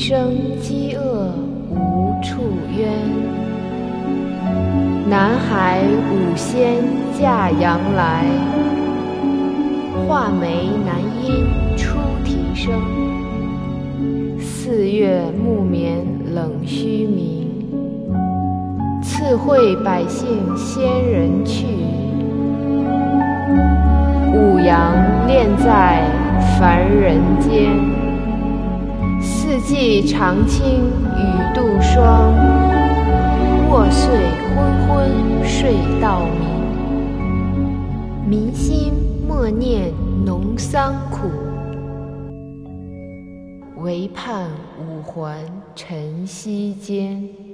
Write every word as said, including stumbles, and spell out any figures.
生饥饿无处冤。南海五仙驾阳来，画眉南音出啼声。四月木棉冷虚鸣，赐惠百姓仙人去。五阳恋在凡人间，四季常青雨度霜。卧睡昏昏睡到明，民心莫念农桑苦，唯盼五环晨曦间。